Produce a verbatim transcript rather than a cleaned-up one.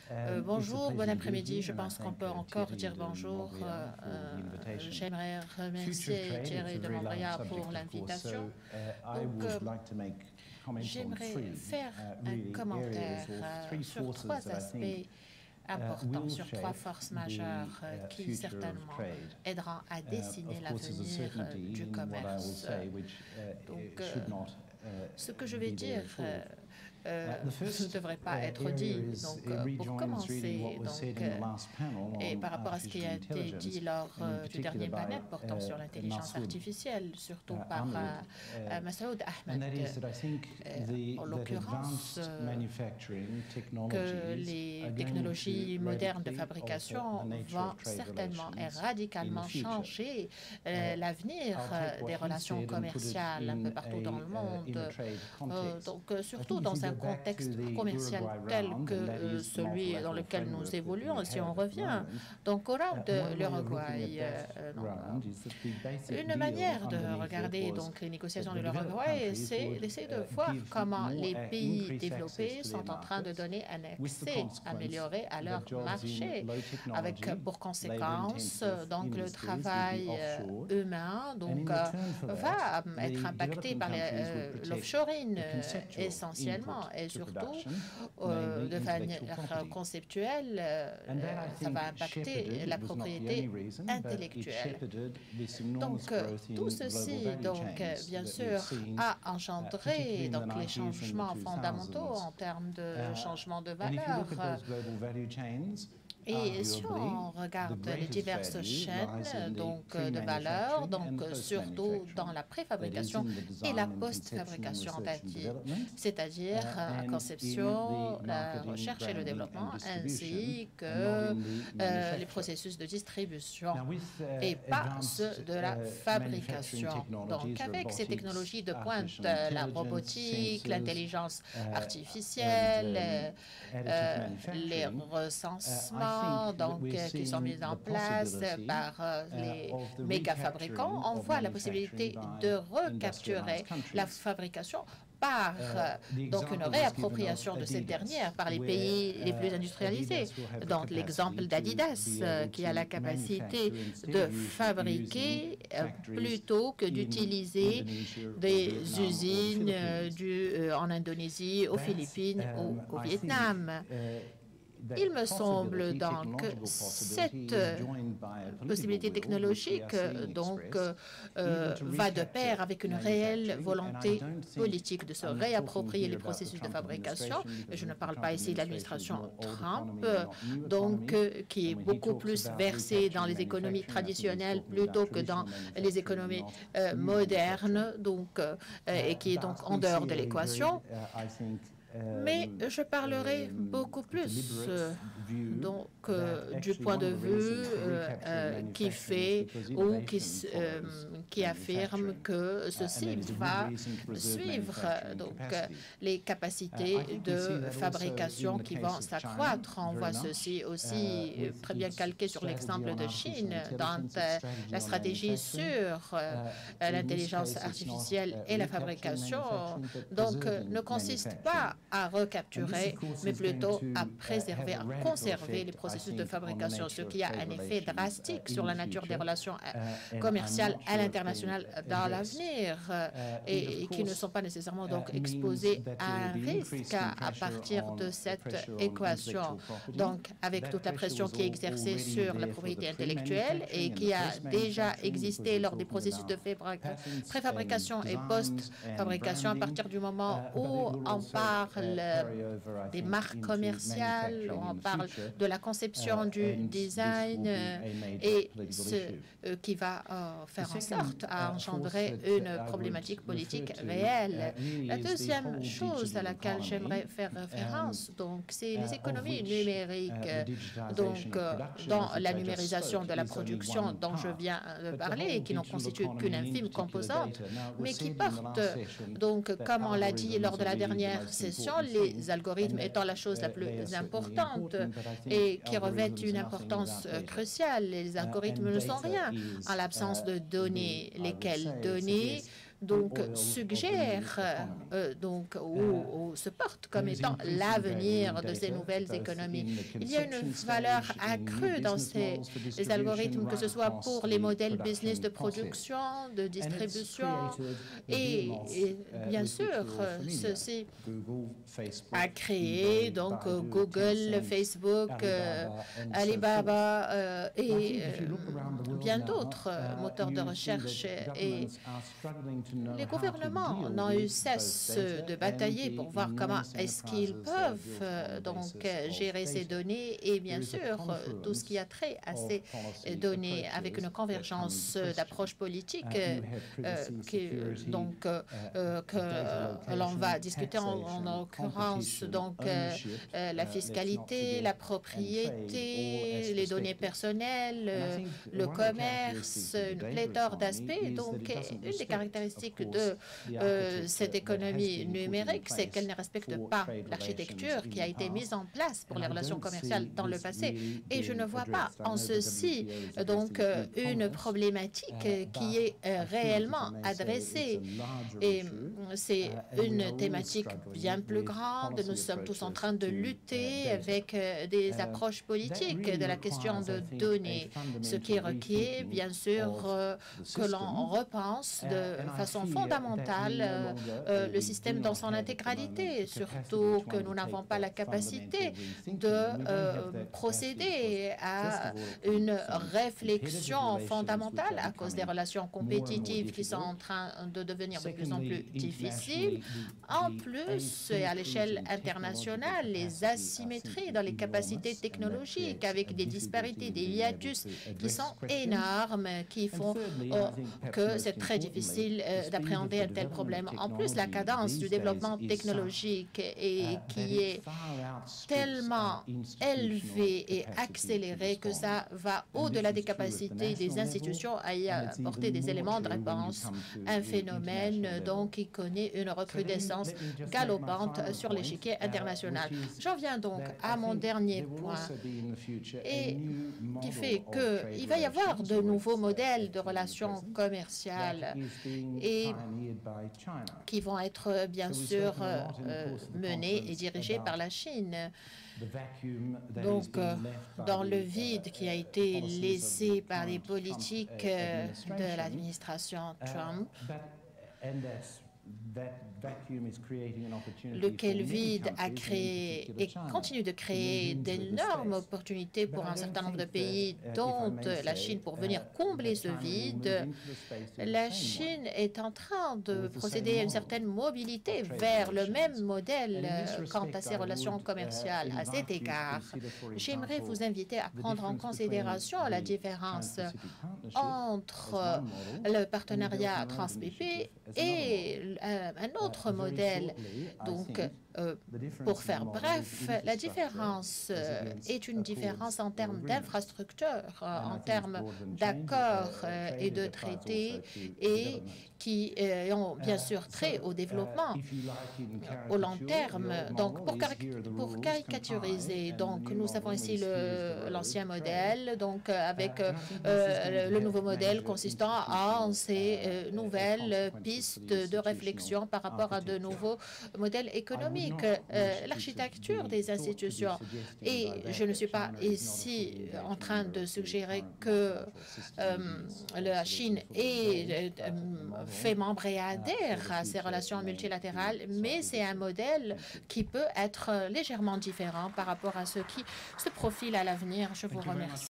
Euh, bonjour, bon après-midi. Je pense qu'on peut encore dire bonjour. Euh, euh, J'aimerais remercier Thierry de Montréal pour l'invitation. Donc, euh, j'aimerais faire un commentaire euh, sur trois aspects importants, sur trois forces majeures euh, qui certainement aideront à dessiner l'avenir euh, du commerce. Donc, euh, ce que je vais dire euh, euh, ne devrait pas être dit. Donc, euh, pour commencer, donc, euh, et par rapport à ce qui a été dit lors euh, du dernier panel portant sur l'intelligence artificielle, surtout par euh, euh, Massaoud Ahmed, euh, en l'occurrence, euh, que les technologies modernes de fabrication vont certainement et radicalement changer euh, l'avenir euh, des relations commerciales un peu partout dans le monde. Euh, donc, euh, surtout dans un contexte commercial tel que euh, celui dans lequel nous évoluons, si on revient donc au round de l'Uruguay. Euh, une manière de regarder donc les négociations de l'Uruguay, c'est d'essayer de voir comment les pays développés sont en train de donner un accès amélioré à leur marché, avec pour conséquence donc le travail euh, humain donc euh, va être impacté par l'offshoring euh, essentiellement et surtout euh, de manière conceptuelle, euh, ça va impacter la propriété intellectuelle. Donc euh, tout ceci donc euh, bien sûr a engendré donc les changements fondamentaux en termes de changement de valeur. Et si on regarde les diverses chaînes donc, de valeur, donc surtout dans la préfabrication et la post-fabrication d'actifs, c'est-à-dire la conception, la recherche et le développement, ainsi que euh, les processus de distribution, et pas ceux de la fabrication. Donc avec ces technologies de pointe, la robotique, l'intelligence artificielle, euh, les recensements, donc, euh, qui sont mises en place par euh, les méga fabricants, on voit la possibilité de recapturer la fabrication par euh, donc une réappropriation de cette dernière par les pays les plus industrialisés. Donc l'exemple d'Adidas euh, qui a la capacité de fabriquer euh, plutôt que d'utiliser des usines euh, du, euh, en Indonésie, aux Philippines ou au Vietnam. Il me semble donc que cette possibilité technologique donc, euh, va de pair avec une réelle volonté politique de se réapproprier les processus de fabrication. Je ne parle pas ici de l'administration Trump, donc, qui est beaucoup plus versée dans les économies traditionnelles plutôt que dans les économies euh, modernes, donc, euh, et qui est donc en dehors de l'équation. Mais je parlerai beaucoup plus euh, donc, euh, du point de vue euh, euh, qui fait ou qui, euh, qui affirme que ceci va suivre donc, euh, les capacités de fabrication qui vont s'accroître. On voit ceci aussi euh, très bien calqué sur l'exemple de Chine dans euh, la stratégie sur euh, l'intelligence artificielle et la fabrication. Donc, euh, ne consiste pas à recapturer, mais plutôt à préserver, à conserver les processus de fabrication, ce qui a un effet drastique sur la nature des relations commerciales à l'international dans l'avenir et, et qui ne sont pas nécessairement donc exposés à un risque à, à partir de cette équation. Donc, avec toute la pression qui est exercée sur la propriété intellectuelle et qui a déjà existé lors des processus de préfabrication et post-fabrication, à partir du moment où on parle des marques commerciales, on parle de la conception du design et ce euh, qui va euh, faire en sorte à engendrer une problématique politique réelle. La deuxième chose à laquelle j'aimerais faire référence, donc, c'est les économies numériques, donc, euh, dans la numérisation de la production dont je viens de parler et qui n'en constituent qu'une infime composante, mais qui portent, donc, comme on l'a dit lors de la dernière session, les algorithmes étant la chose la plus importante et qui revêtent une importance cruciale. Les algorithmes ne sont rien en l'absence de données. Lesquelles données donc suggère euh, donc ou, ou se porte comme étant l'avenir de ces nouvelles économies. Il y a une valeur accrue dans ces les algorithmes, que ce soit pour les modèles business de production, de distribution, et, et bien sûr, ceci a créé donc Google, Facebook, euh, Alibaba euh, et euh, bien d'autres moteurs de recherche. Et les gouvernements n'ont eu cesse de batailler pour voir comment est-ce qu'ils peuvent euh, donc gérer ces données et bien sûr tout ce qui a trait à ces données avec une convergence d'approches politiques euh, qui, donc euh, que l'on va discuter en, en l'occurrence donc euh, la fiscalité, la propriété, les données personnelles, euh, le commerce, une pléthore d'aspects. Donc, une des caractéristiques de euh, cette économie numérique, c'est qu'elle ne respecte pas l'architecture qui a été mise en place pour les relations commerciales dans le passé. Et je ne vois pas en ceci donc euh, une problématique qui est euh, réellement adressée. Et c'est une thématique bien plus grande. Nous sommes tous en train de lutter avec euh, des approches politiques de la question de données, ce qui requiert bien sûr euh, que l'on repense de façon fondamentale euh, euh, le système dans son intégralité, surtout que nous n'avons pas la capacité de euh, procéder à une réflexion fondamentale à cause des relations compétitives qui sont en train de devenir de plus en plus difficiles. En plus, et à l'échelle internationale, les asymétries dans les capacités technologiques avec des disparités, des hiatus qui sont énormes, qui font euh, que c'est très difficile euh, d'appréhender un tel problème. En plus, la cadence du développement technologique et qui est tellement élevée et accélérée que ça va au-delà des capacités des institutions à y apporter des éléments de réponse. Un phénomène donc qui connaît une recrudescence galopante sur l'échiquier international. J'en viens donc à mon dernier point et qui fait qu'il va y avoir de nouveaux modèles de relations commerciales et qui vont être bien sûr euh, menés et dirigés par la Chine. Donc, euh, dans le vide qui a été laissé par les politiques euh, de l'administration Trump, lequel vide a créé et continue de créer d'énormes opportunités pour un certain nombre de pays, dont la Chine, pour venir combler ce vide. La Chine est en train de procéder à une certaine mobilité vers le même modèle quant à ses relations commerciales. À cet égard, j'aimerais vous inviter à prendre en considération la différence entre le partenariat Trans-P P et un autre modèle. Donc, euh, pour faire bref, la différence euh, est une différence en termes d'infrastructure, euh, en termes d'accords euh, et de traités, et qui euh, ont bien sûr trait au développement au long terme. Donc, pour, caric pour caricaturiser, donc nous avons ici l'ancien modèle, donc avec euh, le nouveau modèle consistant en ces euh, nouvelles pistes de réflexion par rapport à de nouveaux modèles économiques. Euh, l'architecture des institutions. Et je ne suis pas ici en train de suggérer que euh, la Chine ait euh, fait membre et adhère à ces relations multilatérales, mais c'est un modèle qui peut être légèrement différent par rapport à ce qui se profile à l'avenir. Je vous remercie.